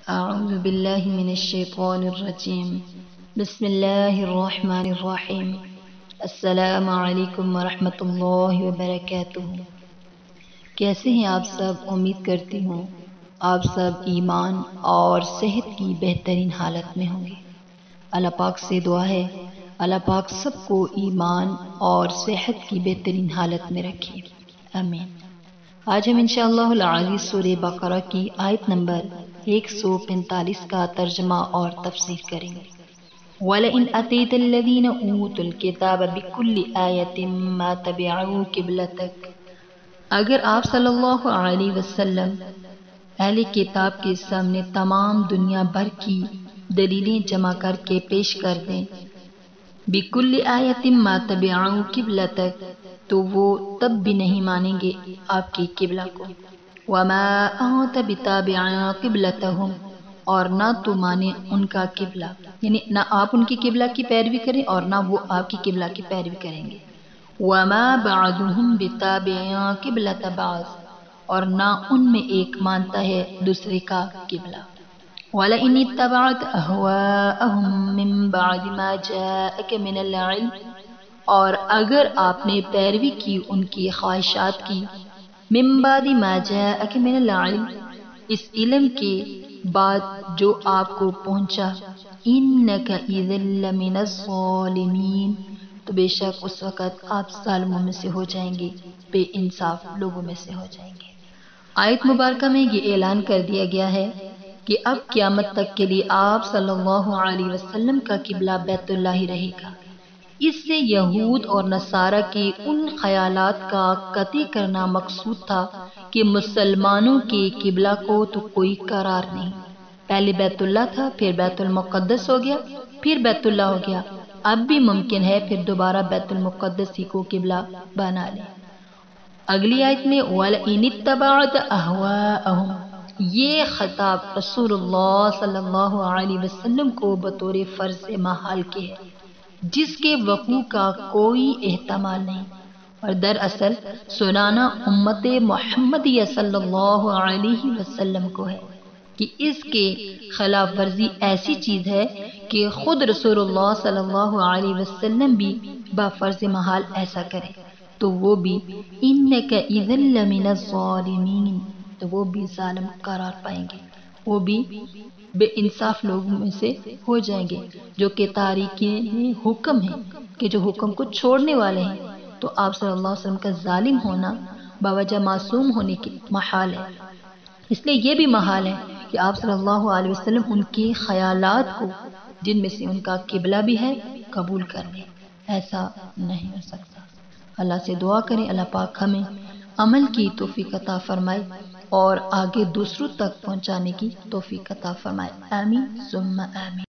أعوذ بالله من الشيطان الرجيم بسم الله الرحمن الرحيم السلام علیکم ورحمۃ اللہ وبرکاتہ۔ کیسے ہیں آپ سب؟ امید کرتی ہوں آپ سب ایمان اور صحت کی بہترین حالت میں ہوں گے۔ اللہ پاک سے دعا ہے اللہ پاک سب کو ایمان اور صحت کی بہترین حالت میں رکھے، آمین۔ آج ہم انشاءاللہ العزیز سورہ بقرہ کی آیت نمبر 145 کا ترجمہ اور تفسیر کریں گے۔ وَلَئِنْ أَتَيْتَ الَّذِينَ أُوتُوا الْكِتَابَ بِكُلِّ آيَةٍ مَا تَبِعُوا قِبْلَتَكَ، اگر آپ صلی اللہ علیہ وسلم اہل کتاب کے سامنے تمام دنیا بھر کی دلیلیں جمع کر کے پیش کر دیں، بِكُلِّ آيَةٍ مَا تَبِعُوا قِبْلَتَكَ، تو وہ تب بھی نہیں مانیں گے آپ کی قبلہ کو۔ وَمَا أَنْتَ بِتَابِعٍ قِبْلَتَهُمْ، اور نہ تو مانے ان کا قبلہ، یعنی نہ آپ ان کی قبلہ کی پیروی کریں اور نہ وہ آپ کی قبلہ کی پیروی کریں گے۔ وَمَا بَعْضُهُمْ بِتَابِعٍ قِبْلَةَ بَعْضٍ، اور نہ ان میں ایک مانتا ہے دوسرے کا قبلہ۔ وَلَئِنِ اتَّبَعْتَ أَهْوَاءَهُمْ مِنْ بَعْدِ مَا جَاءَكَ مِنَ الْعِلْمِ، اور اگر آپ نے پیروی کی ان کی خواہشات کی، من بعد ما جاءک من العلم، اس علم کے بعد جو آپ کو پہنچا، انک اذا لمن الظالمین، تو بے شک اس وقت آپ ظالموں میں سے ہو جائیں گے، بے انصاف لوگوں میں سے ہو جائیں گے۔ آیت مبارکہ میں یہ اعلان کر دیا گیا ہے کہ اب قیامت تک کے لیے آپ صلی اللہ علیہ وسلم کا قبلہ بیت اللہ ہی رہے گا۔ اس سے یہود اور نصارہ کے ان خیالات کا قطع کرنا مقصود تھا کہ مسلمانوں کے قبلہ کو تو کوئی قرار نہیں، پہلے بیت اللہ تھا، پھر بیت المقدس ہو گیا، پھر بیت اللہ ہو گیا، اب بھی ممکن ہے پھر دوبارہ بیت المقدس ہی کو قبلہ بنا لیں۔ اگلی آیت میں وَلَئِنِ اتَّبَعْتَ أَهْوَاءَهُمْ، یہ خطاب رسول اللہ صلی اللہ علیہ وسلم کو بطور فرض محال کے ہے، جس کے وقوع کا کوئی احتمال نہیں، اور دراصل سنانا امت محمدیہ صلی اللہ علیہ وسلم کو ہے کہ اس کے خلاف ورزی ایسی چیز ہے کہ خود رسول اللہ صلی اللہ علیہ وسلم بھی بفرض محال ایسا کرے تو وہ بھی انک اذا لمن الظالمین، تو وہ بھی ظالم قرار پائیں گے، وہ بھی بے انصاف لوگوں میں سے ہو جائیں گے، جو کہ تارکین حکم ہیں، کہ جو حکم کو چھوڑنے والے ہیں۔ تو آپ صلی اللہ علیہ وسلم کا ظالم ہونا باوجہ معصوم ہونے کی محال ہے، اس لیے یہ بھی محال ہے کہ آپ صلی اللہ علیہ وسلم ان کے خیالات کو، جن میں سے ان کا قبلہ بھی ہے، قبول کر لیں، ایسا نہیں ہو سکتا۔ اللہ سے دعا کریں اللہ پاک ہمیں عمل کی توفیق عطا فرمائے اور آگے دوسروں تک پہنچانے کی توفیق عطا فرمائے، آمین ثم آمین۔